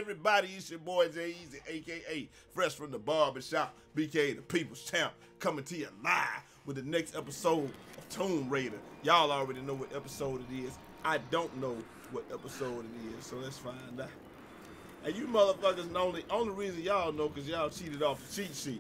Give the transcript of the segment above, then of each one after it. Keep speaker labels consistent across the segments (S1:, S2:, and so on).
S1: everybody? It's your boy Jay Easy, aka Fresh from the Barbershop, BK the People's Champ, coming to you live with the next episode of Tomb Raider. Y'all already know what episode it is. I don't know what episode it is, so let's find out. And you motherfuckers, the only reason y'all know because y'all cheated off the cheat sheet.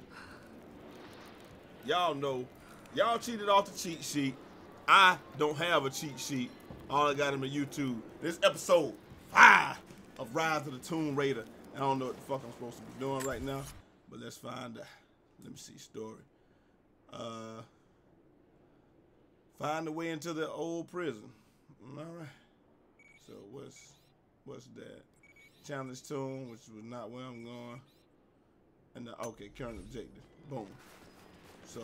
S1: Y'all know, y'all cheated off the cheat sheet. I don't have a cheat sheet. All I got on my YouTube. This episode 5 of Rise of the Tomb Raider. I don't know what the fuck I'm supposed to be doing right now, but let's find out. Let me see story. Find a way into the old prison. All right. So what's that? Challenge tomb, which was not where I'm going. And okay, current objective. Boom. So.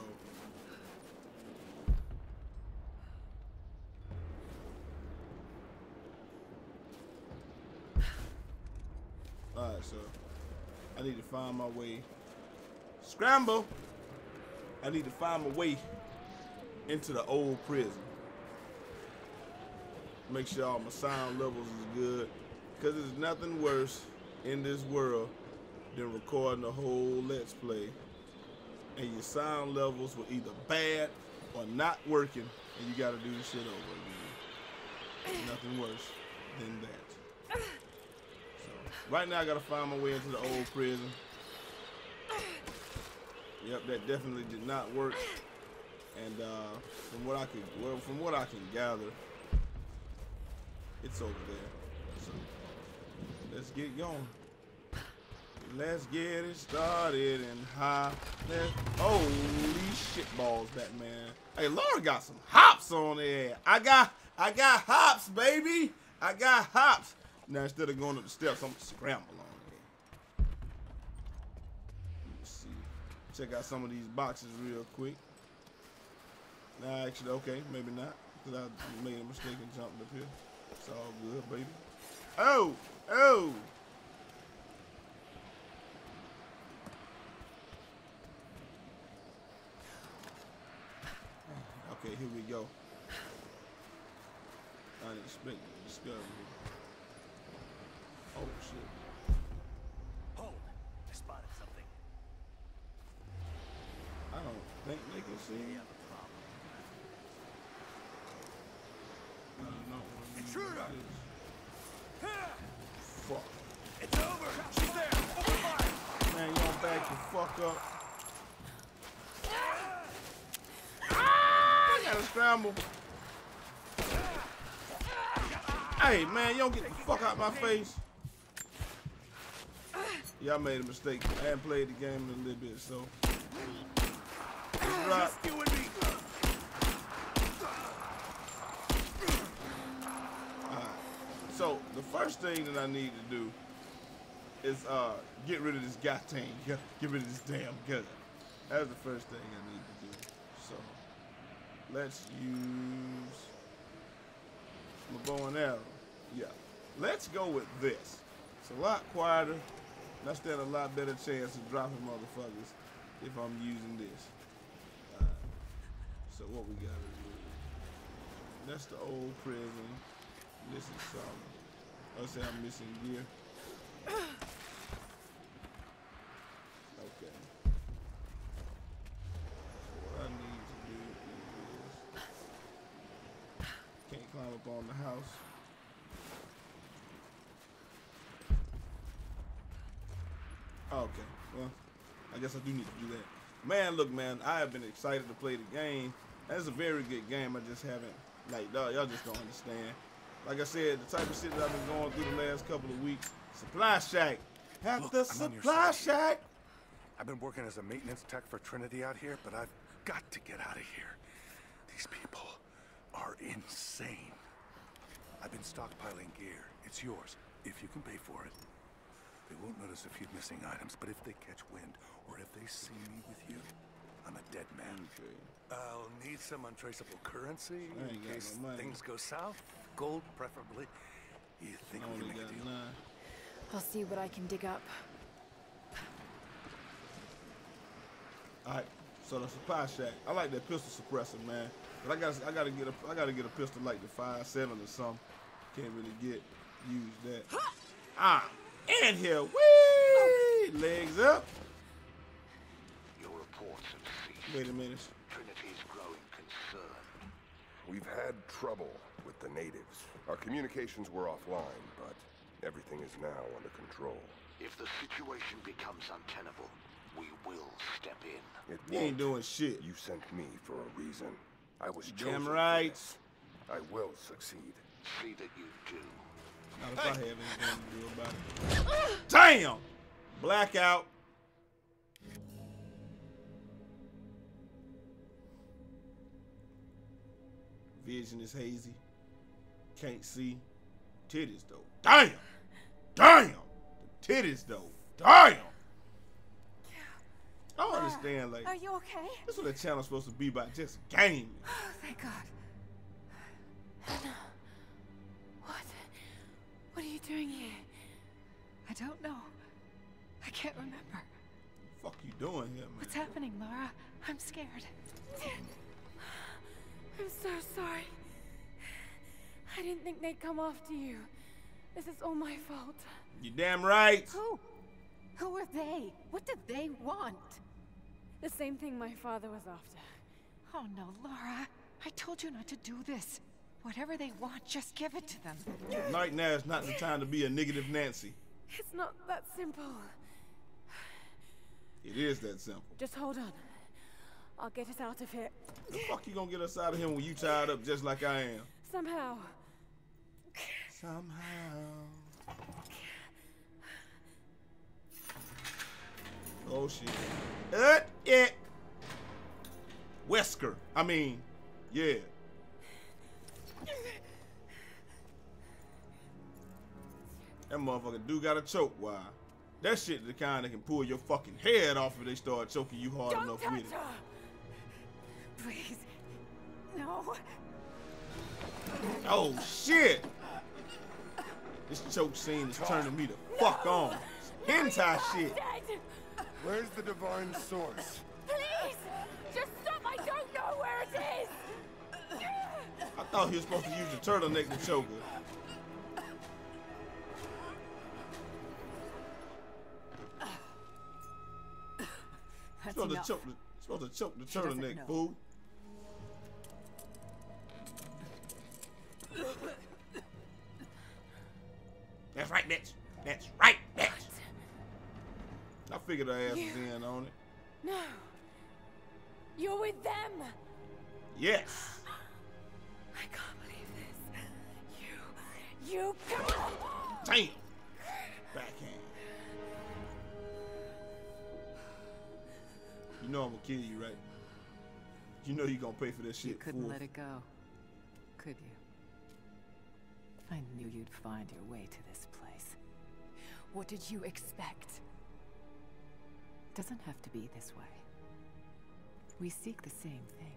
S1: Alright, so I need to find my way. Scramble! I need to find my way into the old prison. Make sure all my sound levels is good. Because there's nothing worse in this world than recording a whole Let's Play and your sound levels were either bad or not working and you gotta do the shit over again. There's nothing worse than that. Right now I gotta find my way into the old prison. Yep, that definitely did not work. And from what I can gather, it's over there. So let's get going. Let's get it started and high. Holy shit balls, Batman. Hey, Laura got some hops on there. I got hops, baby. I got hops. Now instead of going up the steps, I'm gonna scramble on there. Let's see. Check out some of these boxes real quick. Nah, actually, okay, maybe not. Because I made a mistake and jumped up here. It's all good, baby. Oh! Oh! Okay, here we go. Unexpected discovery. Oh shit.
S2: Hold. I spotted something.
S1: I don't think they can see me. I don't know.
S2: Intruder!
S1: Fuck.
S2: It's over! She's there! Open fire!
S1: Man, you don't back the fuck up. I gotta scramble. Hey, man, you don't get the fuck out my face. Yeah, I made a mistake. I hadn't played the game in a little bit, so.
S2: Just you and me.
S1: Alright. So, the first thing that I need to do is get rid of this goddamn, get rid of this damn gun. That's the first thing I need to do. So, let's use my bow and arrow. Yeah. Let's go with this. It's a lot quieter. And I stand a lot better chance of dropping motherfuckers if I'm using this. So what we gotta do? That's the old prison. This is something. Let's say I'm missing gear. Okay. So what I need to do is can't climb up on the house. Okay, well, I guess I do need to do that. Man, look, man, I have been excited to play the game. That's a very good game. I just haven't, like, y'all just don't understand. Like I said, the type of shit that I've been going through the last couple of weeks. Supply shack.
S3: Look,
S1: The
S3: I'm on your
S1: supply
S3: side.
S1: shack.
S3: I've been working as a maintenance tech for Trinity out here, but I've got to get out of here. These people are insane. I've been stockpiling gear. It's yours, if you can pay for it. They won't notice a few missing items, but if they catch wind, or if they see me with you, I'm a dead man.
S1: Okay.
S3: I'll need some untraceable currency
S1: I
S3: in
S1: ain't got
S3: case
S1: no money.
S3: things go south. Gold, preferably. You think
S1: I
S3: we can
S1: only
S3: make a
S1: got
S3: deal?
S1: 9.
S4: I'll see what I can dig up.
S1: Alright, so the supply shack. I like that pistol suppressor, man. But I gotta get a pistol like the 5.7 or something. Can't really use that. in here. Whee! Legs up.
S5: Your reports have ceased.
S1: Wait a minute.
S5: Trinity's growing concern.
S6: We've had trouble with the natives. Our communications were offline, but everything is now under control.
S5: If the situation becomes untenable, we will step in.
S6: It
S1: You ain't
S6: won't.
S1: doing shit.
S6: You sent me for a reason. I was
S1: Damn
S6: chosen for
S1: right.
S6: this. I will succeed.
S5: See that you do.
S1: Not if I have anything to do about it. Damn! Blackout. Vision is hazy. Can't see. Titties though. Damn! Damn! The titties though. Damn! I don't understand, like,
S4: Are you okay?
S1: this is what the channel's supposed to be about, just gaming.
S4: Oh, thank God. Anna. What are you doing here? I don't know. I can't remember.
S1: What the fuck you doing here, man?
S4: What's happening, Laura? I'm scared. I'm so sorry. I didn't think they'd come after you. This is all my fault.
S1: You damn right.
S4: Who? Who are they? What did they want? The same thing my father was after. Oh no, Laura. I told you not to do this. Whatever they want, just give it to them.
S1: Right now is not the time to be a negative Nancy.
S4: It's not that simple.
S1: It is that simple.
S4: Just hold on. I'll get us out of here.
S1: The fuck you gonna get us out of here when you tied up just like I am?
S4: Somehow.
S1: Somehow. Oh shit. It. Wesker. I mean, yeah. That motherfucker do got a choke wire. That shit the kind that can pull your fucking head off if they start choking you hard
S4: Don't
S1: enough
S4: touch
S1: with it.
S4: her! Please. No.
S1: Oh shit! This choke scene is turning me the fuck on. Hentai shit.
S4: Dead!
S3: Where's the divine source?
S4: Please! Just stop! I don't know where it is!
S1: I thought he was supposed to use the turtleneck to choke her.
S4: That's
S1: Supposed
S4: enough.
S1: to choke the
S4: doesn't
S1: turtleneck,
S4: know.
S1: fool. That's right, bitch. That's right, bitch. I figured her ass was in on it.
S4: No. You're with them!
S1: Yes.
S4: I can't believe this. You
S1: Damn. Backhand. You know I'm gonna kill you, right? You know you gonna pay for this shit.
S7: You couldn't
S1: fool.
S7: let it go, could you? I knew you'd find your way to this place.
S4: What did you expect?
S7: Doesn't have to be this way. We seek the same thing.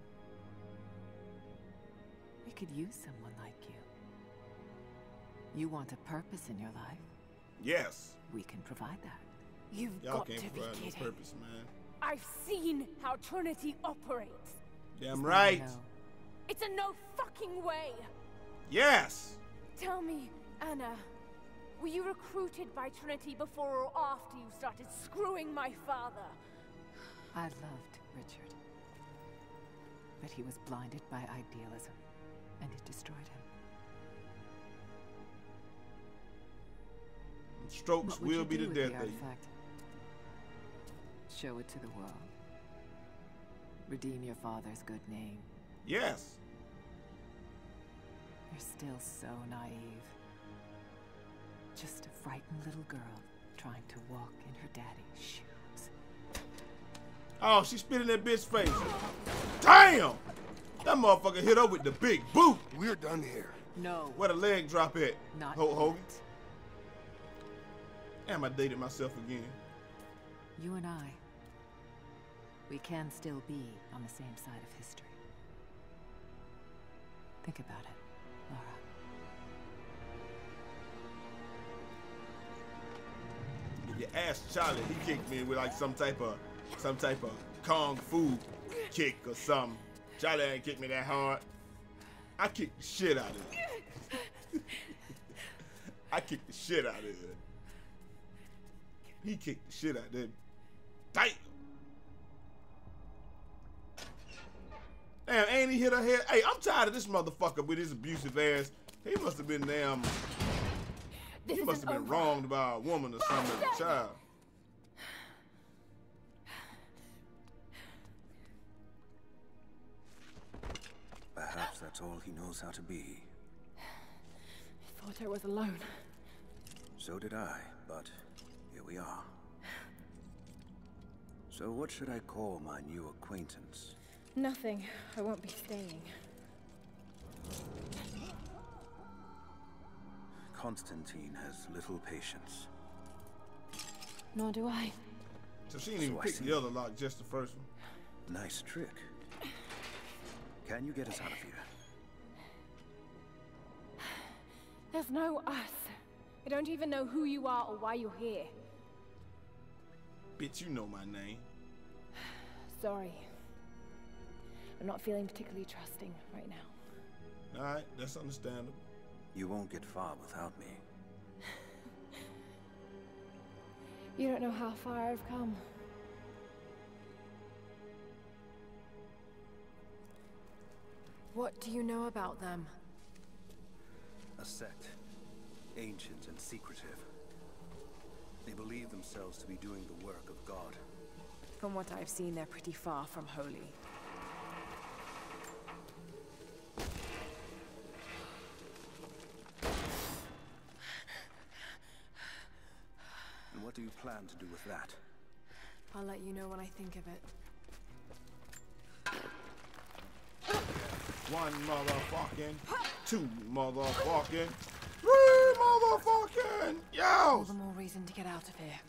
S7: We could use someone like you. You want a purpose in your life?
S1: Yes.
S7: We can provide that.
S4: You've
S1: Y'all
S4: got
S1: can't
S4: to be
S1: provide no
S4: kidding.
S1: purpose, man.
S4: I've seen how Trinity operates.
S1: Damn
S7: Is that a
S1: right.
S7: no?
S4: It's a no fucking way.
S1: Yes.
S4: Tell me, Anna, were you recruited by Trinity before or after you started screwing my father?
S7: I loved Richard. But he was blinded by idealism, and it destroyed him.
S1: Strokes
S7: What would
S1: will
S7: you
S1: be
S7: do
S1: the
S7: with
S1: death
S7: the
S1: of you.
S7: artifact? Show it to the world. Redeem your father's good name.
S1: Yes.
S7: You're still so naive. Just a frightened little girl trying to walk in her daddy's shoes.
S1: Oh, she spit in that bitch's face. Damn! That motherfucker hit her with the big boot.
S3: We're done here.
S7: No.
S1: Where the leg drop at?
S7: Not
S1: Hogan.
S7: yet.
S1: Damn, I dated myself again.
S7: You and I, we can still be on the same side of history. Think about it, Laura.
S1: If you ask Charlie, he kicked me with like some type of kung fu kick or something. Charlie ain't kicked me that hard. I kicked the shit out of it. I kicked the shit out of it. He kicked the shit out of that. Damn. Damn, ain't he hit her head? Hey, I'm tired of this motherfucker with his abusive ass. He must have been damn. He must have been wronged by a woman or something as a child.
S8: Perhaps that's all he knows how to be.
S4: I thought I was alone.
S8: So did I, but here we are. So what should I call my new acquaintance?
S4: Nothing. I won't be staying.
S8: Constantine has little patience.
S4: Nor do I.
S1: So she didn't even pick the other lock, just the first one.
S8: Nice trick. Can you get us out of here?
S4: There's no us. I don't even know who you are or why you're here.
S1: Bitch, you know my name.
S4: Sorry. I'm not feeling particularly trusting right now.
S1: Alright, that's understandable.
S8: You won't get far without me.
S4: You don't know how far I've come. What do you know about them?
S8: A sect. Ancient and secretive. They believe themselves to be doing the work of God.
S4: From what I've seen, they're pretty far from holy.
S8: And what do you plan to do with that?
S4: I'll let you know when I think of it.
S1: One motherfucking, two motherfucking, three motherfucking, yo!
S4: All the more reason to get out of here.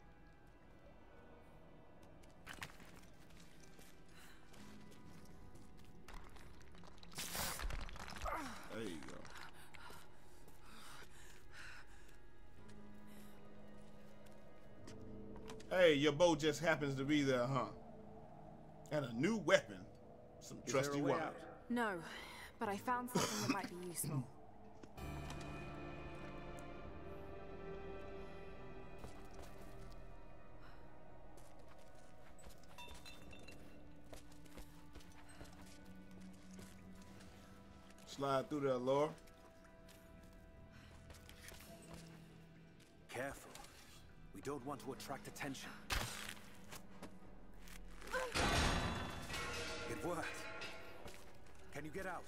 S1: There you go. Hey, your boat just happens to be there, huh? And a new weapon. Some trusty wire.
S4: No, but I found something that might be useful.
S1: Slide through there, Laura.
S8: Careful. We don't want to attract attention. It worked. Can you get out?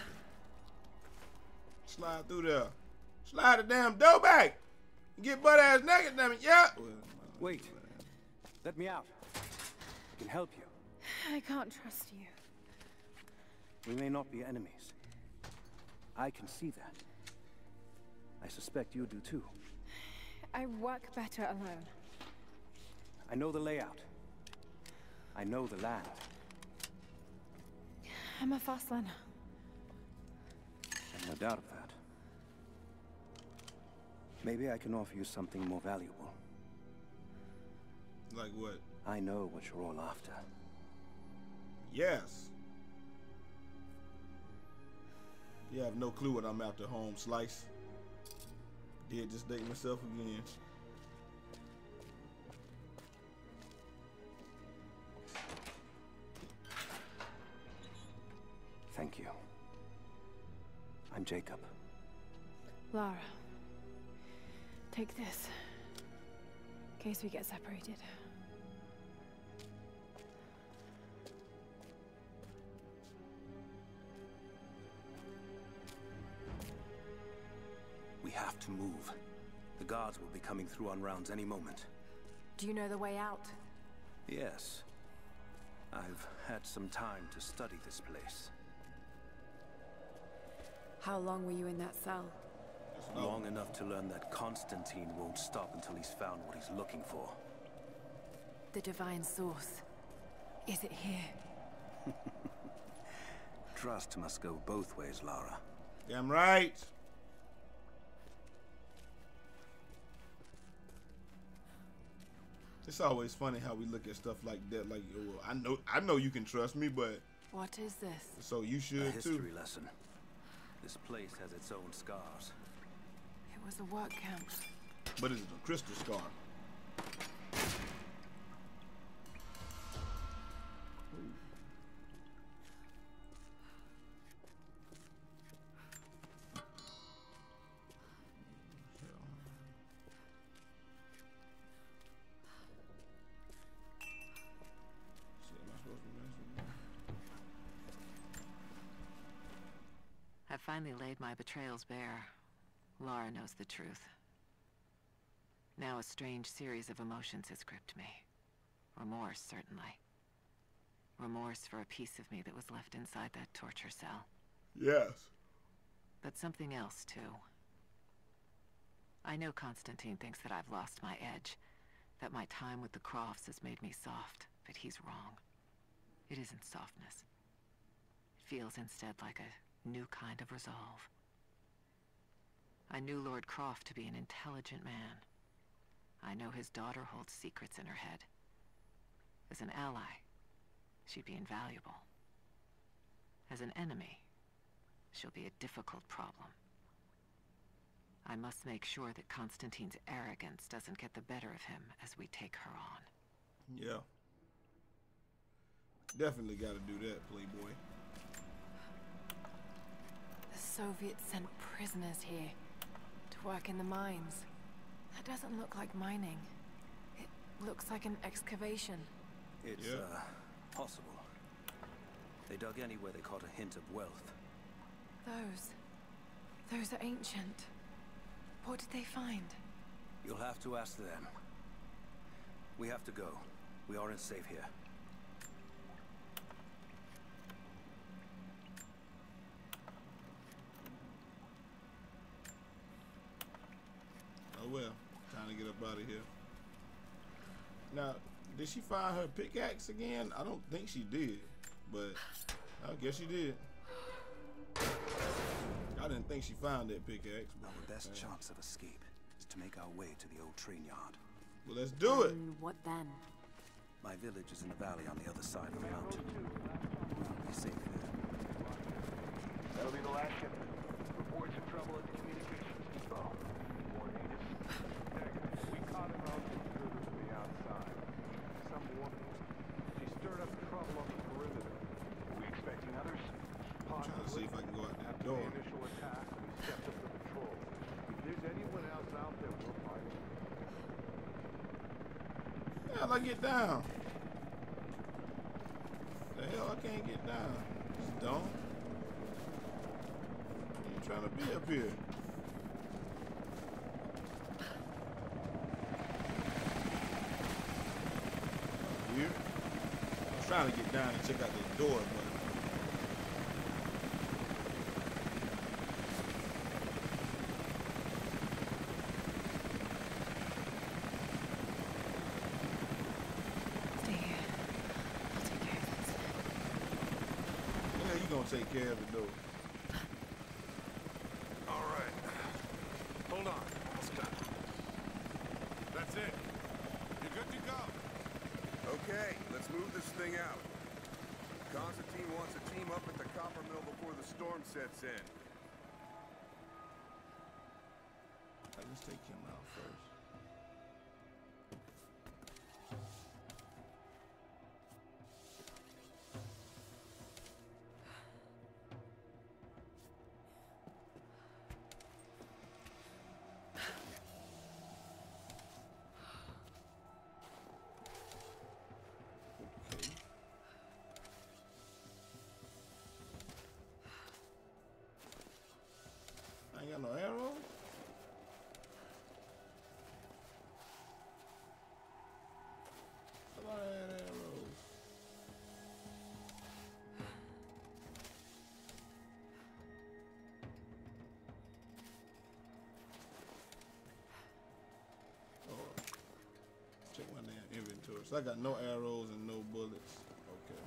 S1: Slide through there. Slide the damn door back. Get butt ass naked, damn it. Yeah.
S8: Wait. Let me out. I can help you.
S4: I can't trust you.
S8: We may not be enemies. I can see that. I suspect you do too.
S4: I work better alone.
S8: I know the layout. I know the land.
S4: I'm a fast learner.
S8: No doubt of that. Maybe I can offer you something more valuable.
S1: Like what?
S8: I know what you're all after.
S1: Yes. You have no clue what I'm after, home slice. Did just date myself again.
S8: Thank you. I'm Jacob.
S4: Lara, take this. In case we get separated.
S8: We have to move. The guards will be coming through on rounds any moment.
S4: Do you know the way out?
S8: Yes. I've had some time to study this place.
S4: How long were you in that cell?
S8: Long enough to learn that Constantine won't stop until he's found what he's looking for.
S4: The divine source. Is it here?
S8: Trust must go both ways, Lara.
S1: Damn right. It's always funny how we look at stuff like that. Like, oh, I know you can trust me, but
S4: What is this?
S1: so you
S8: A
S1: should
S8: history
S1: too.
S8: lesson. This place has its own scars.
S4: It was a work camp.
S1: But it's a crystal scar.
S7: I finally laid my betrayals bare. Lara knows the truth. Now a strange series of emotions has gripped me. Remorse, certainly. Remorse for a piece of me that was left inside that torture cell.
S1: Yes.
S7: But something else, too. I know Constantine thinks that I've lost my edge, that my time with the Crofts has made me soft, but he's wrong. It isn't softness. It feels instead like a new kind of resolve. I knew Lord Croft to be an intelligent man. I know his daughter holds secrets in her head. As an ally, she'd be invaluable. As an enemy, she'll be a difficult problem. I must make sure that Constantine's arrogance doesn't get the better of him as we take her on.
S1: Yeah. Definitely gotta do that, Playboy.
S4: The Soviets sent prisoners here to work in the mines. That doesn't look like mining. It looks like an excavation.
S8: It's, possible. They dug anywhere they caught a hint of wealth.
S4: Those are ancient. What did they find?
S8: You'll have to ask them. We have to go. We aren't safe here.
S1: Oh well, time to get up out of here. Now, did she find her pickaxe again? I don't think she did, but I guess she did. I didn't think she found that pickaxe. But,
S8: our best chance of escape is to make our way to the old train yard.
S1: Well, let's do it.
S4: What then?
S8: My village is in the valley on the other side of the mountain. We'll be safe there.
S5: That'll be the last shipment. Reports of trouble at the communications depot. More natives?
S3: Negative. We caught an intruder from the outside. Some woman. She stirred up trouble on the perimeter.
S5: Are we expecting others?
S1: I'm trying to see if I can go out that
S3: After
S1: door.
S3: the initial attack, we stepped up the patrol. If there's anyone else out there, we'll find them.
S1: How'd I get down? The hell, I can't get down. It's dumb. I ain't trying to be up here. Weird. I was trying to get down and check out the door, but
S4: Stay here. I'll take care of this.
S1: yeah, you gonna take care of the door.
S3: All right. Hold on. Stop. That's it. You're good to go.
S6: Okay, let's move this thing out. Constantine wants a team up at the copper mill before the storm sets in.
S1: Let's take him out first. Okay. I ain't got no arrows. I thought I had arrows. Oh, check my damn inventory. So I got no arrows and no bullets. Okay.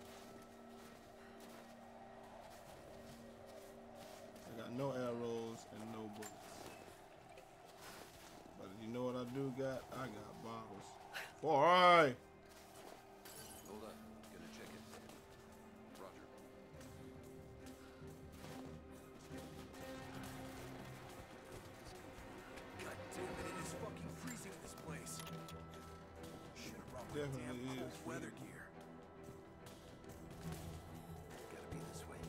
S1: I got no arrows and no bullets. But you know what I do got? I got bottles. Alright.
S8: Hold on. Gonna check it. Roger. God damn it, it is fucking freezing in this place.
S1: definitely is.
S8: Weather gear. Gotta be this way.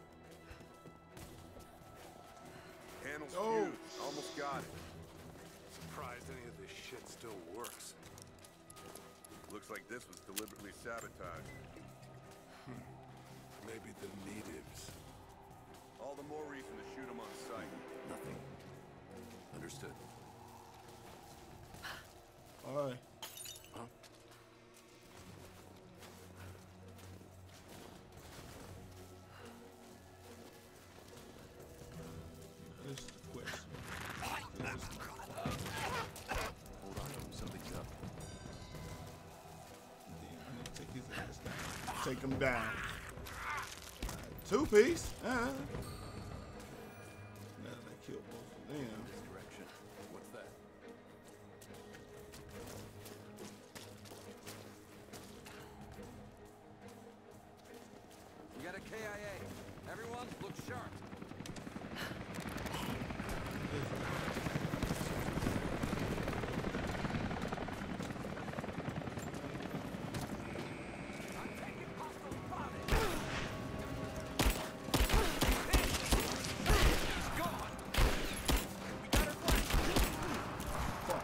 S6: Panel's
S1: Oh.
S6: fused. Almost got it.
S3: Surprised any of this shit still works.
S6: Looks like this was deliberately sabotaged.
S3: Maybe the natives.
S6: All the more reason to shoot them on sight.
S8: Nothing. Understood.
S1: All right.
S3: Huh?
S1: This is the question.
S8: Hold on, something's up.
S1: Damn, I need to take his ass down. Take him down. Two-piece. Now they killed both of them.
S8: This direction. What's that?
S9: We got a KIA. Everyone, look sharp. I'm taking hostile fire. He's gone. We got her flanked.
S1: Fuck.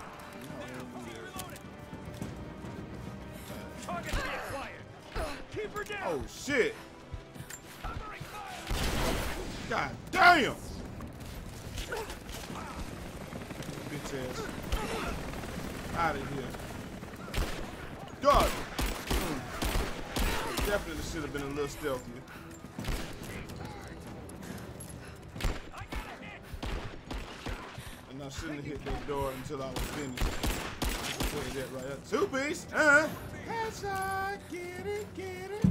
S2: Target being acquired. Keep her down.
S1: Oh, shit.
S2: Covering fire.
S1: God damn. Bitch ass. Out of here. God. Definitely should have been a little stealthier. And I shouldn't have hit that door until I was finished. I'll tell you that right up. Two-piece. Headshot. Get it, get it.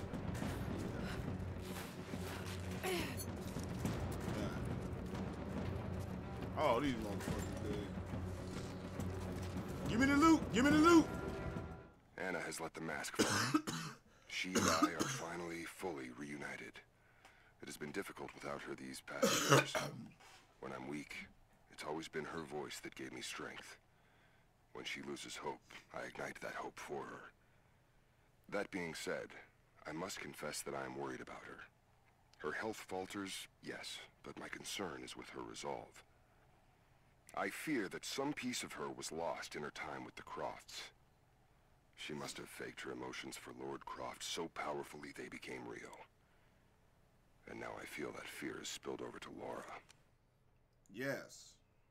S1: Oh, these motherfuckers good. Give me the loot. Give me the loot.
S6: Anna has let the mask fall. She and I are finally fully reunited. It has been difficult without her these past years. When I'm weak, it's always been her voice that gave me strength. When she loses hope, I ignite that hope for her. That being said, I must confess that I am worried about her. Her health falters, yes, but my concern is with her resolve. I fear that some piece of her was lost in her time with the Crofts. She must have faked her emotions for Lord Croft so powerfully they became real. And now I feel that fear has spilled over to Laura.
S1: Yes.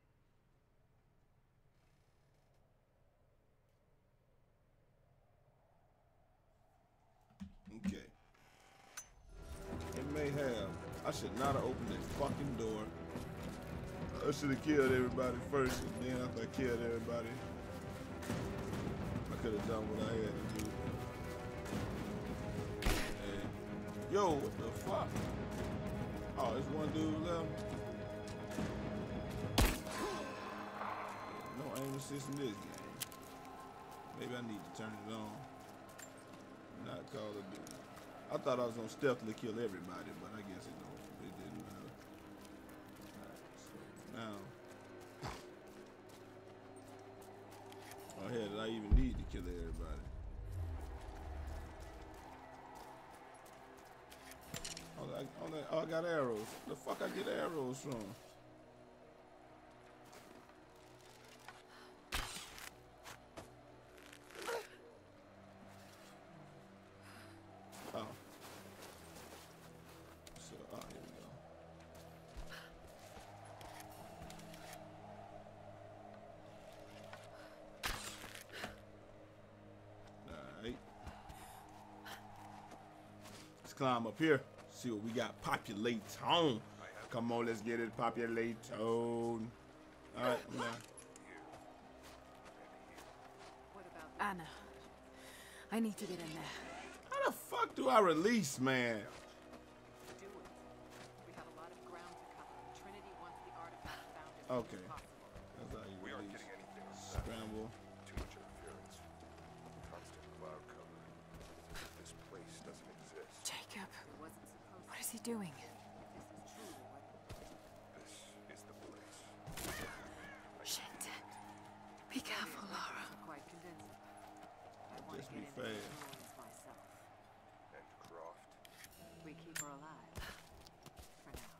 S1: Okay. It may have. I should not have opened that fucking door. I should have killed everybody first, and then after I killed everybody, I could have done what I had to do. Hey. Yo, what the fuck? Oh, there's one dude left. No aim assist in this game. Maybe I need to turn it on. Not Call of Duty. I thought I was gonna stealthily kill everybody, but I guess it didn't matter. Alright, so now, oh hell, did I even need to kill everybody? Oh, I got arrows. The fuck I get arrows from? Oh. So, oh, here we go. Alright. Let's climb up here. See what we got. Populate on. Come on, let's get it. Populate on. Alright, now.
S4: What about Anna? I need to get in there.
S1: How the fuck do I release, man?
S7: Do it. We have a lot of ground to cover. Trinity wants the artifact found as soon
S1: Okay.
S7: as possible.
S6: We
S1: That's how you
S6: aren't
S1: release.
S6: getting anything on that.
S1: Scramble.
S6: Too much interference. Constant cloud cover. This place doesn't exist.
S4: Jacob,
S7: It wasn't supposed
S4: what is he doing?
S7: to. If this is truly what
S6: This is the place.
S4: Shit. Be careful, Laura.
S7: quite convincing. I want
S1: fast.
S7: Myself.
S6: And Croft?
S7: We keep her alive. For now.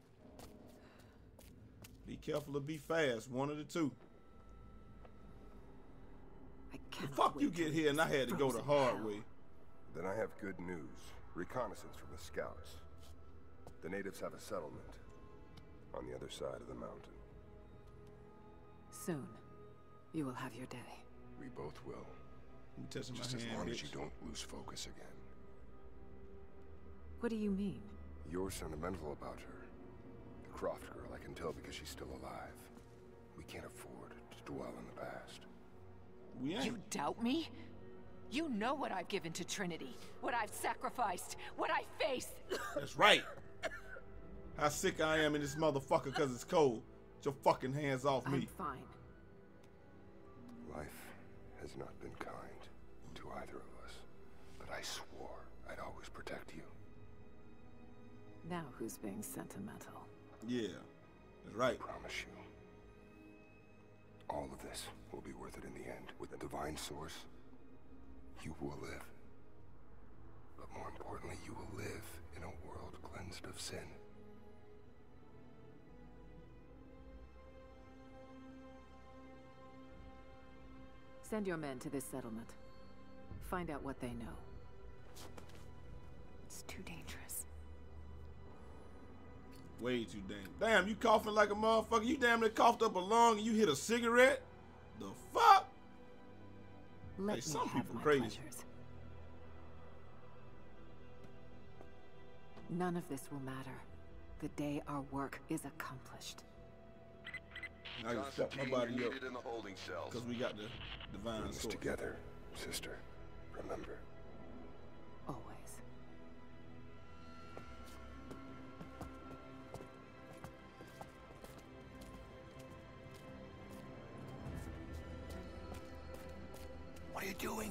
S1: Be careful or be fast. One of the two.
S7: I
S1: The
S7: cannot
S1: fuck you
S7: wait
S1: get
S7: to
S1: here and I had to go the
S7: frozen
S1: hard
S7: hell.
S1: way.
S6: Then I have good news. Reconnaissance from the scouts. The natives have a settlement on the other side of the mountain.
S7: Soon, you will have your day.
S6: We both will.
S1: I'm touching
S6: Just
S1: my
S6: as
S1: hand,
S6: long
S1: bitch.
S6: as you don't lose focus again.
S7: What do you mean?
S6: You're sentimental about her. The Croft girl, I can tell because she's still alive. We can't afford to dwell in the past.
S1: We ain't.
S4: You doubt me? You know what I've given to Trinity, what I've sacrificed, what I face.
S1: That's right. How sick I am in this motherfucker because it's cold. Get your fucking hands off me.
S7: I'm fine.
S6: Life has not been kind to either of us, but I swore I'd always protect you.
S7: Now who's being sentimental?
S1: Yeah, that's right.
S6: I promise you. All of this will be worth it in the end. With the divine source, you will live. But more importantly, you will live in a world cleansed of sin.
S7: Send your men to this settlement. Find out what they know.
S4: It's too dangerous.
S1: Way too damn. Damn, you coughing like a motherfucker. You damn near coughed up a lung and you hit a cigarette? The fuck?
S7: Let
S1: Hey,
S7: me
S1: some
S7: have
S1: people
S7: my
S1: crazy.
S7: pleasures. None of this will matter. The day our work is accomplished.
S1: I just fucked my body up
S6: in the holding cells.
S1: because we got the divine
S6: Bring us
S1: source.
S6: together, sister. Remember.
S7: Always.
S3: What are you doing?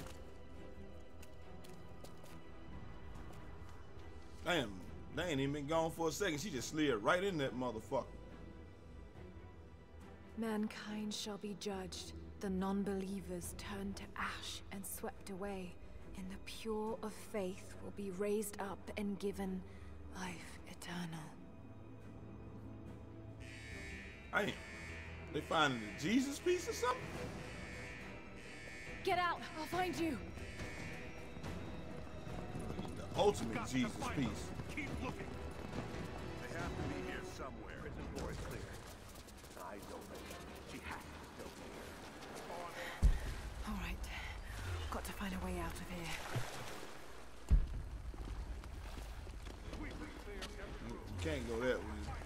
S1: Damn, they ain't even been gone for a second. She just slid right in that motherfucker.
S10: Mankind shall be judged, the non-believers turned to ash and swept away, and the pure of faith will be raised up and given life eternal.
S1: Damn, they finding the Jesus piece or something?
S10: Get out! I'll find you!
S1: The ultimate Jesus piece.
S2: Keep looking.
S3: They have to be here somewhere. Prison door is clear. Eyes open. She has to be here.
S10: All right. Got to find a way out of here.
S1: You can't go that way.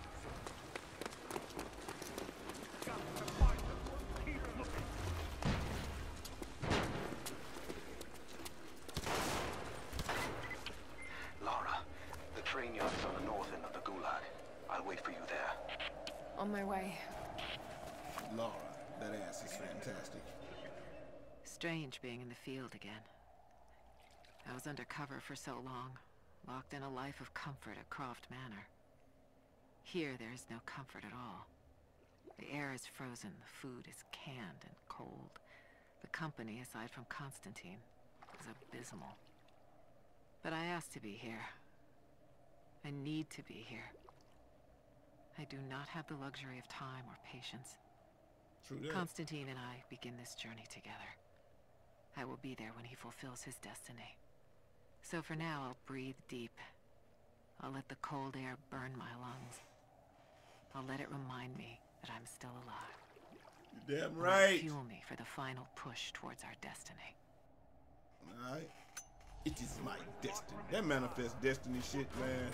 S5: Lara, the train yard is on the north end of the Gulag. I'll wait for you there.
S10: On my way.
S1: Laura, that ass is fantastic.
S7: Strange being in the field again. I was undercover for so long, locked in a life of comfort at Croft Manor. Here, there is no comfort at all. The air is frozen, the food is canned and cold. The company, aside from Constantine, is abysmal. But I asked to be here. I need to be here. I do not have the luxury of time or patience.
S1: True that.
S7: Constantine and I begin this journey together. I will be there when he fulfills his destiny. So for now, I'll breathe deep. I'll let the cold air burn my lungs. I'll let it remind me that I'm still alive.
S1: You're damn
S7: Will
S1: right.
S7: fuel me for the final push towards our destiny.
S1: Alright. It is my destiny. That manifest destiny shit, man.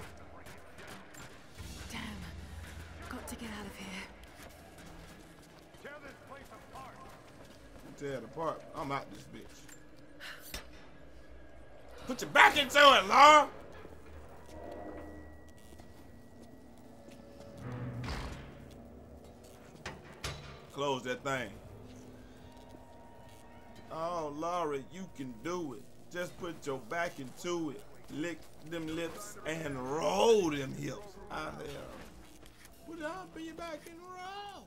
S10: Damn. Got to get out of here.
S2: Tear this place apart.
S1: Tear it apart. I'm out this bitch. Put your back into it, Laura! Close that thing. Oh, Laura, you can do it. Just put your back into it. Lick them lips and roll them hips. Out there. Put it up in your back and roll.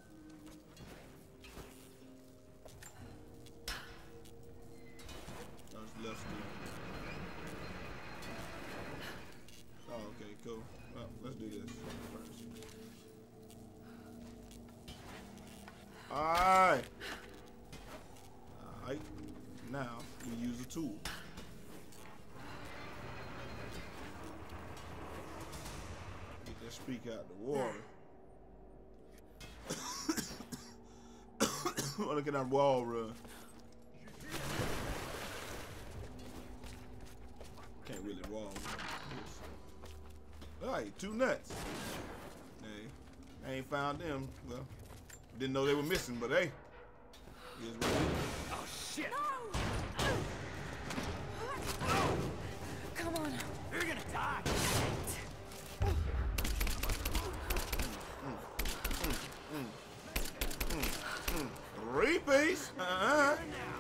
S1: left stick. Oh, okay, cool. Well, let's do this first. Alright. Alright. Now, we use a tool. Get that streak out the water. Look at that wall run. Can't really wall run. Alright, 2 nuts. Hey, I ain't found them. Well, didn't know they were missing, but hey. Here's what it is.
S9: Oh, shit!
S10: Come on.
S9: You're gonna die!
S1: 3-piece.
S9: Now!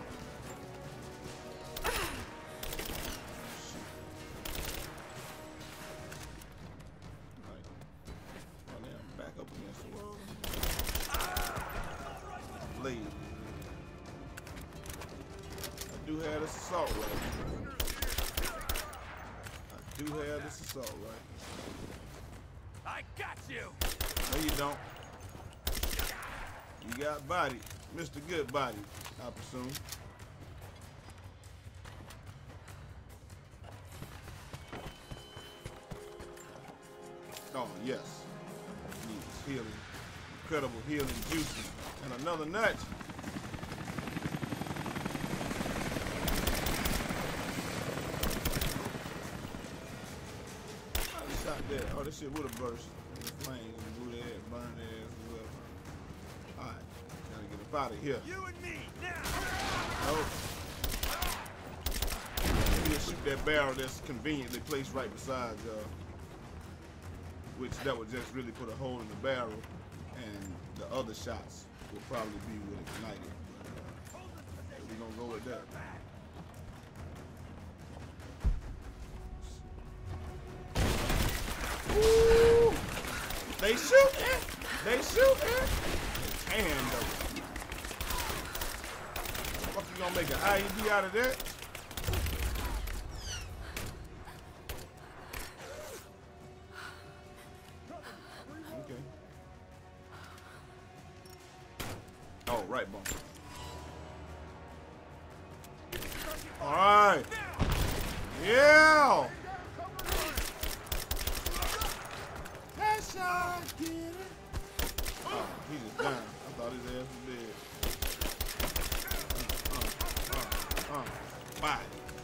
S1: Back up against the wall. Blade. I do have this assault rifle. I do have this assault rifle.
S9: I got you!
S1: No, you don't. You got body. Mr. Good Body, I presume. Oh, yes. Needs healing. Incredible healing juices. And another nut. Oh, this shot there. Oh, this shit would have burst in the flames and blew their head, burned their ass as well. Alright. Gotta get up out of here.
S9: You and me, now!
S1: Oh. You just shoot that barrel that's conveniently placed right beside y'all. Which that would just really put a hole in the barrel, and the other shots will probably be with ignited. But we're gonna go with that. Ooh! They shooting! They shooting! And what you gonna make an IED out of that? Okay. Oh, right bump. All right. Yeah. Headshot. Get it. Oh, he just dying. I thought his ass was dead. Bye.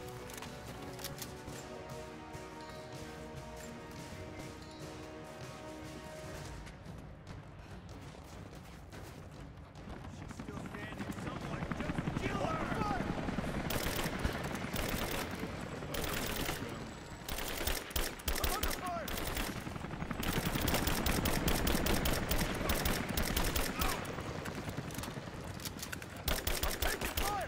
S9: Still standing. Someone just kill her! I'm under fire! I'm taking fire!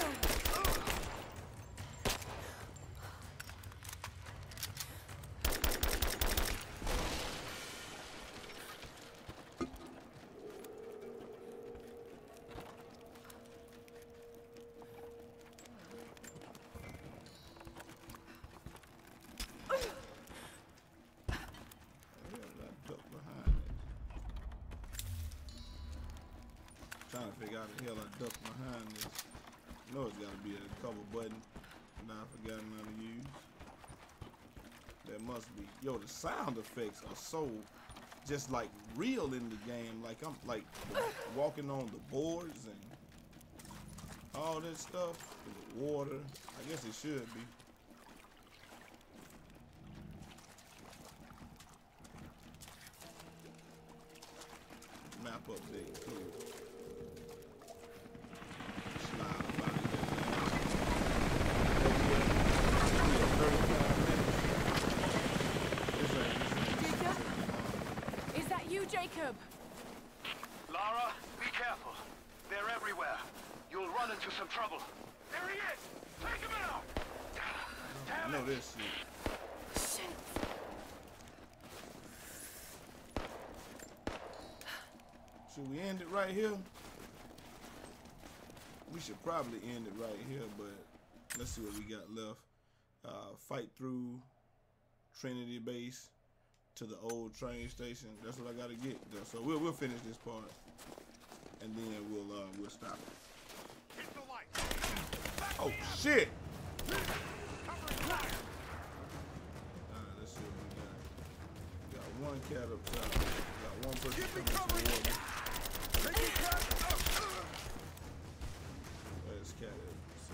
S1: Trying to figure out the hell I duck behind this. I know it's got to be a cover button that I forgotten how to use. There must be. Yo, the sound effects are so just like real in the game. Like I'm like walking on the boards and all this stuff. The water. I guess it should be. Map update too.
S10: Is that you, Jacob?
S5: Lara, be careful. They're everywhere. You'll run into some trouble.
S2: There he is! Take him out!
S1: I know this shit.
S10: Shit.
S1: Should we end it right here? We should probably end it right here, but let's see what we got left. Fight through Trinity Base to the old train station. That's what I gotta get though. So we'll finish this part, and then we'll stop.
S2: Hit the light.
S1: Oh shit! Alright, let's see what we got. We got one cat up top. We got one person coming toward me. Where's cat at?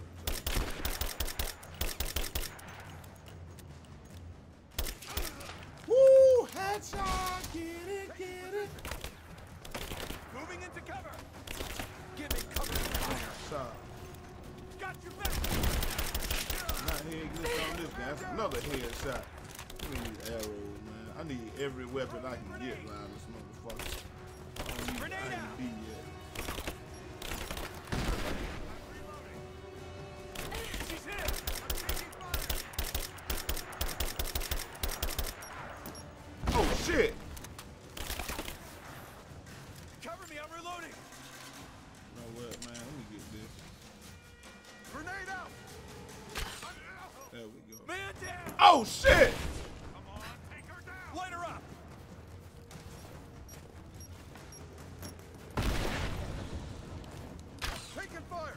S1: Woo! Headshot! Get it, get it!
S2: Moving into cover. Give me cover.
S1: Shot.
S2: Got your back.
S1: Not head glitch on this guy. That's another headshot. I need arrows, man. I need every weapon I can get around this motherfucker. I don't need
S2: Grenade out.
S1: IMD yet.
S2: She's hit. I'm taking fire.
S1: Oh shit!
S2: Cover me. I'm reloading.
S1: You know what, man? Let me get this.
S2: Grenade out.
S1: There we go.
S2: Man down.
S1: Oh shit!
S2: Come on, take her down. Light her up. Taking fire.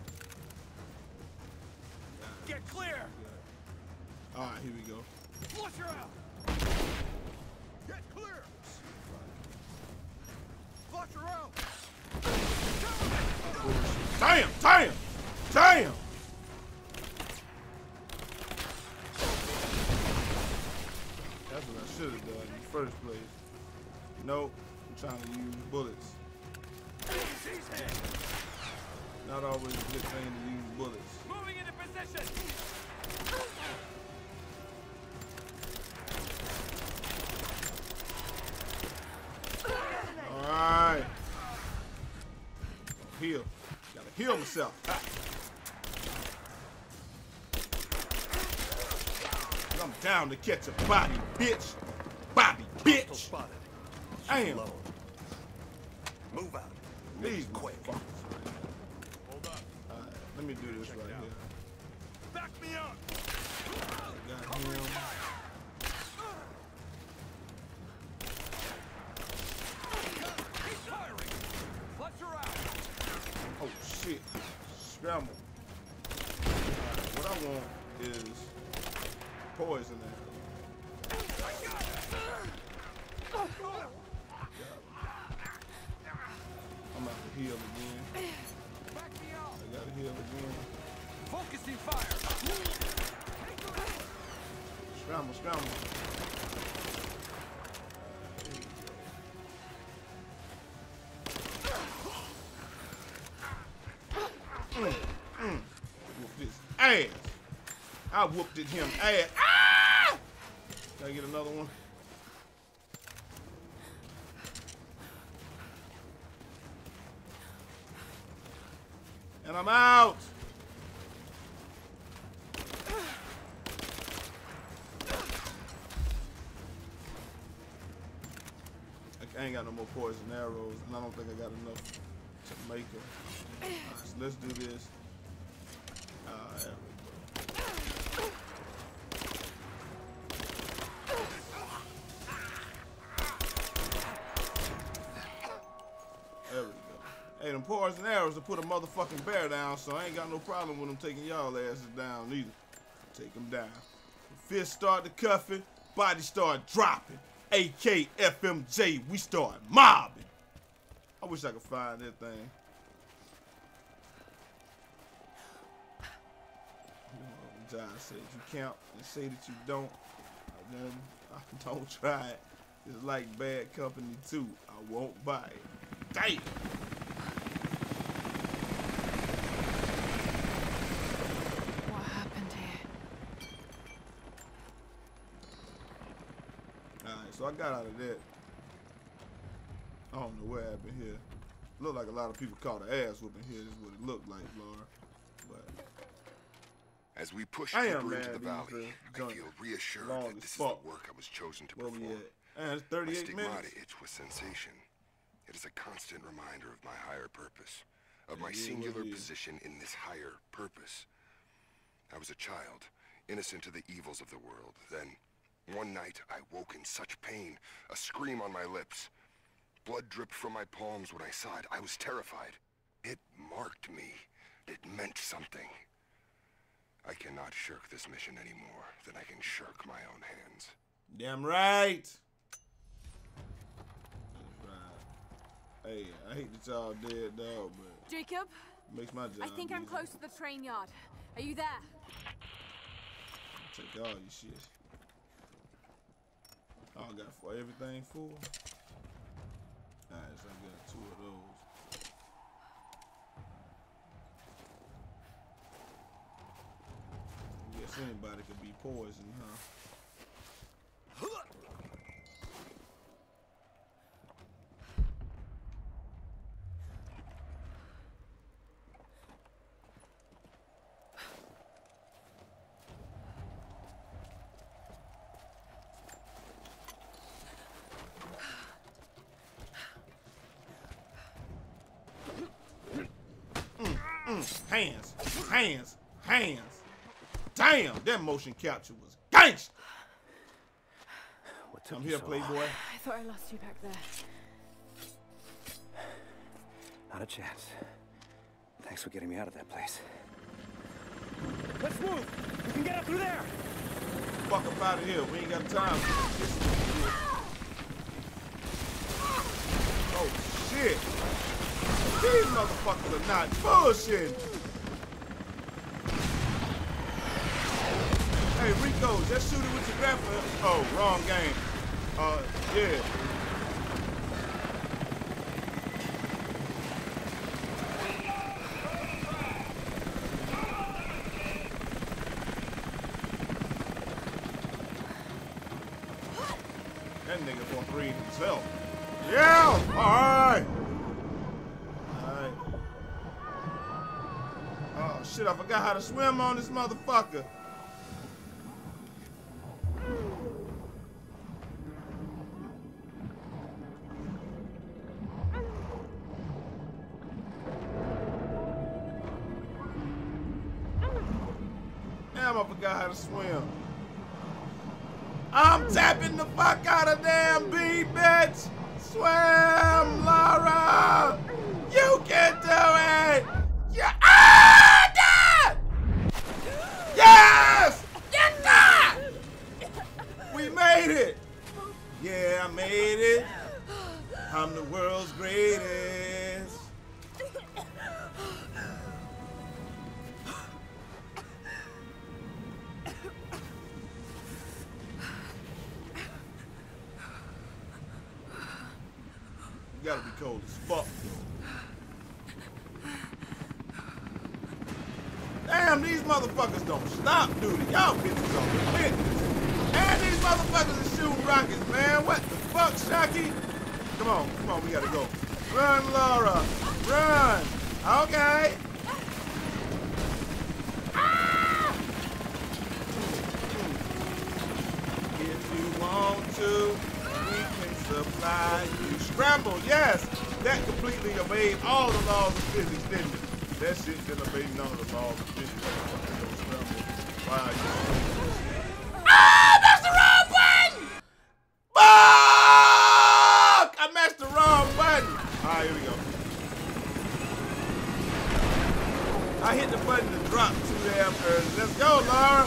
S2: Get clear.
S1: All right, here we go.
S2: Flush her out. Get clear. Flush her out.
S1: Damn! Damn! Damn! That's what I should have done in the first place. Nope, I'm trying to use bullets. Not always a good thing to use bullets.
S2: Moving into position.
S1: Alright. Heal. Gotta heal myself. Ah. I'm down to catch a body, bitch. Body, bitch.
S8: Spotted.
S1: Damn.
S8: Low. Move out.
S1: These
S8: Quick.
S1: motherfuckers.
S2: Hold up.
S1: Alright, let me do this right here.
S2: Back me up.
S1: Got him.
S2: Keep firing. Flush her out.
S1: Oh shit. Scramble. Alright, what I want is poison arrow. I'm about to heal again.
S2: Back me up.
S1: I gotta heal again.
S2: Focusing fire.
S1: Scramble, scramble. Whoop this ass. I whooped it him ass. Ah! Can I get another one? And I'm out. I ain't got no more poison arrows, and I don't think I got enough to make them. Alright, so let's do this. There we go. There we go. Hey, them poison arrows to put a motherfucking bear down, so I ain't got no problem with them taking y'all asses down either. Take them down. Fists start to cuffing, body start dropping. AKFMJ, we start mobbing. I wish I could find that thing. John said you count and say that you don't. Then I don't try it. It's like bad company too. I won't buy it. Damn.
S10: What happened here?
S1: Alright, so I got out of that. I don't know what happened here. Looked like a lot of people caught an ass whooping here. This is what it looked like, Laura. But
S6: As we push
S1: I
S6: deeper
S1: am,
S6: into
S1: man,
S6: the
S1: these
S6: valley, I
S1: joints
S6: feel reassured
S1: long
S6: that
S1: as
S6: this is
S1: fuck.
S6: the work I was chosen to
S1: where we
S6: perform.
S1: at? And it's
S6: My
S1: 38
S6: stigmata
S1: minutes.
S6: itch with sensation. It is a constant reminder of my higher purpose, of my
S1: Yeah,
S6: singular
S1: it is.
S6: position in this higher purpose. I was a child, innocent to the evils of the world. Then, one night, I woke in such pain, a scream on my lips. Blood dripped from my palms when I saw it. I was terrified. It marked me. It meant something. I cannot shirk this mission any more than I can shirk my own hands.
S1: Damn right. Hey, I hate that y'all dead, dog, but
S10: Jacob?
S1: makes my job
S10: I think I'm
S1: easier.
S10: close to the train yard. Are you there?
S1: Take all your shit. Oh, I got for everything full. Alright, so I got 2 of those. I guess anybody could be poison, huh? Hands, hands, hands. Damn, that motion capture was gangsta. I'm here, playboy.
S10: I thought I lost you back there.
S8: Not a chance. Thanks for getting me out of that place.
S9: Let's move! We can get up through there!
S1: Fuck up out of here. We ain't got time for this. Oh, shit. These motherfuckers are not bullshitting. Hey, Rico, just shoot it with your grappler. Oh, wrong game. Yeah. That nigga gonna breathe himself. Yeah! Alright! Alright. Oh shit, I forgot how to swim on this motherfucker. Damn, I forgot how to swim. I'm tapping the fuck out of damn B, bitch! Swim, Laura! You can do it! Yeah! Ah! Yes! Yeah! We made it! Yeah, I made it. I'm the world's greatest. You gotta be cold as fuck. Damn, these motherfuckers don't stop, dude. Y'all bitches on the business. And these motherfuckers are shooting rockets, man. What the fuck, Shocky? Come on, we gotta go. Run, Laura, run. Okay. Ah! If you want to, we can supply you. Scramble, yes. That completely obeyed all the laws of physics, didn't it? That shit didn't obey none of the laws of physics. Scramble. Why are you? Ah, that's the wrong button! Fuck! I messed the wrong button. All right, here we go. I hit the button to drop too damn early. Let's go, Laura.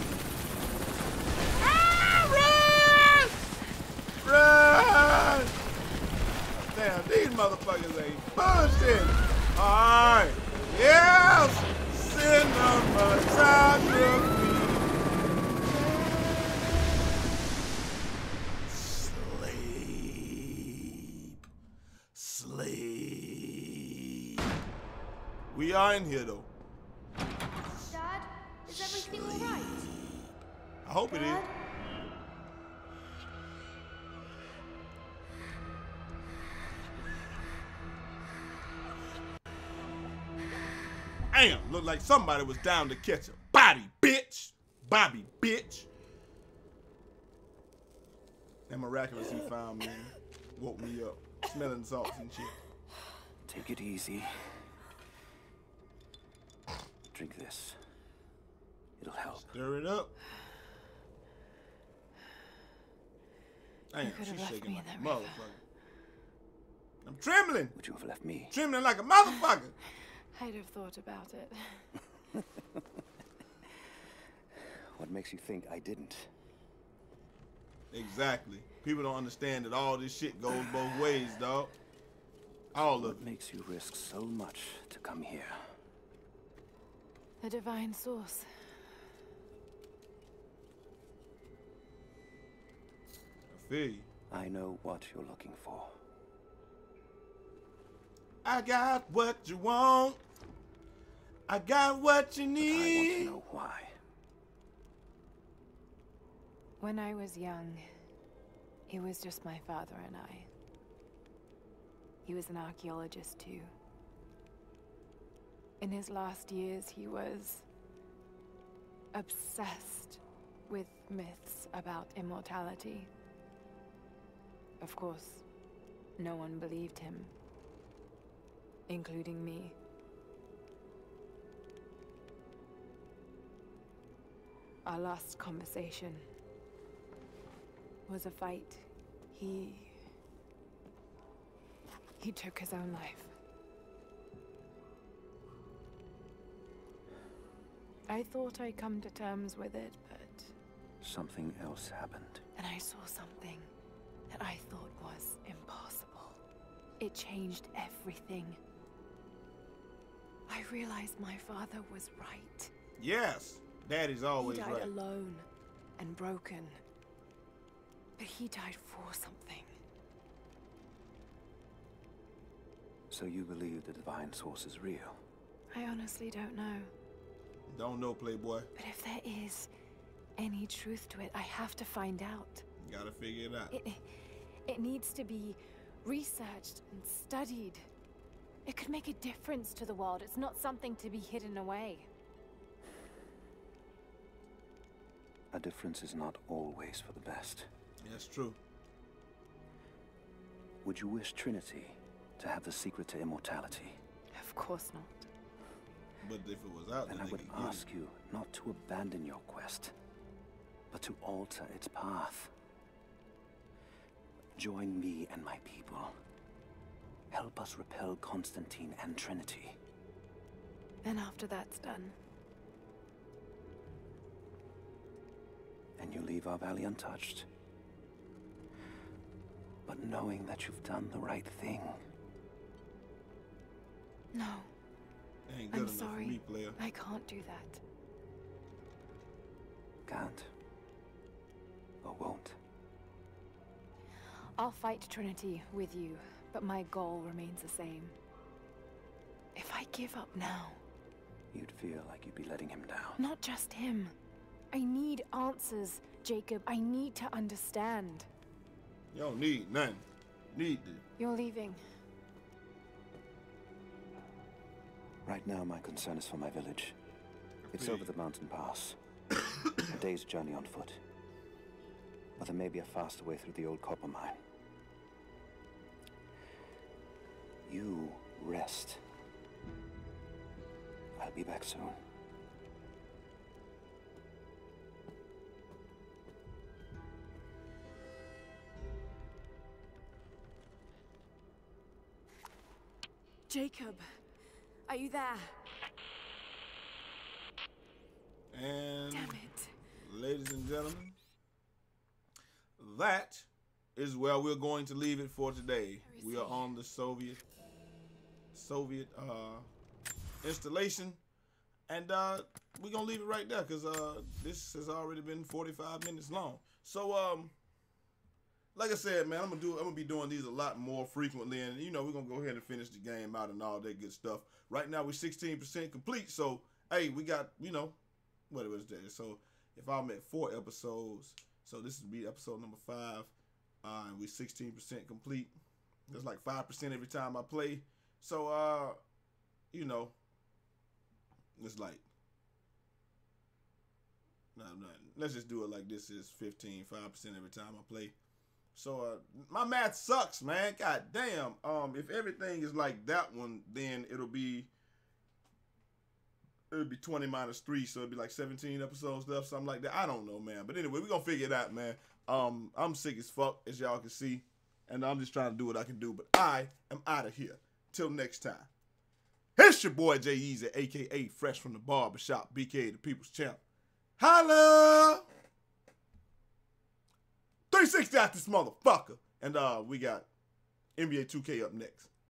S1: Ah, run! Run! Damn, these motherfuckers ain't bullshit. All right. Yes! Cinematography. Sleep. We are in here, though.
S11: Dad, is everything all right?
S1: I hope it is. Damn, looked like somebody was down to catch a body, bitch. Bobby, bitch. And miraculously found me and woke me up, smelling salts and shit.
S8: Take it easy. Drink this. It'll help.
S1: Stir it up. Damn,
S4: You could have
S1: she's
S4: left
S1: shaking
S4: me
S1: like
S4: in
S1: a
S4: that river.
S1: motherfucker. I'm trembling.
S8: Would you have left me?
S1: Trembling like a motherfucker.
S4: I'd have thought about it.
S8: What makes you think I didn't?
S1: Exactly. People don't understand that all this shit goes both ways, dog. All of
S8: What
S1: it.
S8: makes you risk so much to come here?
S4: The divine source.
S1: I feel you.
S8: I know what you're looking for.
S1: I got what you want. I got what you
S8: I want
S1: need.
S8: to know why.
S4: When I was young, it was just my father and I. He was an archaeologist too. In his last years, he was obsessed with myths about immortality. Of course, no one believed him, including me. Our last conversation was a fight. He took his own life. I thought I'd come to terms with it, but...
S8: Something else happened.
S4: And I saw something that I thought was impossible. It changed everything. I realized my father was right.
S1: Yes. Daddy's always
S4: He died
S1: right.
S4: alone and broken. But he died for something.
S8: So you believe the divine source is real?
S4: I honestly don't know.
S1: Don't know, Playboy.
S4: But if there is any truth to it, I have to find out.
S1: Gotta figure it out.
S4: It needs to be researched and studied. It could make a difference to the world. It's not something to be hidden away.
S8: A difference is not always for the best.
S1: That's true.
S8: Would you wish Trinity to have the secret to immortality?
S4: Of course not.
S1: But if it was out there,
S8: Then I
S1: they
S8: would
S1: could get
S8: ask you not to abandon your quest, but to alter its path. Join me and my people. Help us repel Constantine and Trinity.
S4: Then after that's done,
S8: And you leave our valley untouched. But knowing that you've done the right thing.
S4: no.
S1: it. Ain't good
S4: I'm
S1: enough
S4: sorry.
S1: for me, player.
S4: I can't do that.
S8: Can't. Or won't.
S4: I'll fight Trinity with you, but my goal remains the same. If I give up now...
S8: You'd feel like you'd be letting him down.
S4: Not just him. I need answers, Jacob. I need to understand.
S1: You don't need nothing. Need to.
S4: You're leaving.
S8: Right now, my concern is for my village. It's over the mountain pass. A day's journey on foot. But there may be a faster way through the old copper mine. You rest. I'll be back soon.
S10: Jacob, are you there?
S1: And
S10: Damn it.
S1: ladies and gentlemen, that is where we're going to leave it for today. We are on the Soviet installation, and we're gonna leave it right there because this has already been 45 minutes long. So like I said, man, I'm gonna be doing these a lot more frequently, and you know we're gonna go ahead and finish the game out and all that good stuff. Right now we're 16% complete, so hey, we got, you know, what was that? So if I'm at 4 episodes, so this would be episode number 5, and we're 16% complete. That's like 5% every time I play. So you know, it's like no, let's just do it like this is 5% every time I play. So my math sucks, man. God damn. If everything is like that one, then it'll be it would be 20 minus 3, so it'd be like 17 episodes left, something like that. I don't know, man. But anyway, we're gonna figure it out, man. I'm sick as fuck, as y'all can see, and I'm just trying to do what I can do. But I am out of here. Till next time. It's your boy Jay Easy, aka Fresh from the Barbershop, BK the People's Champ. Holla! 360 out this motherfucker. And we got NBA 2K up next.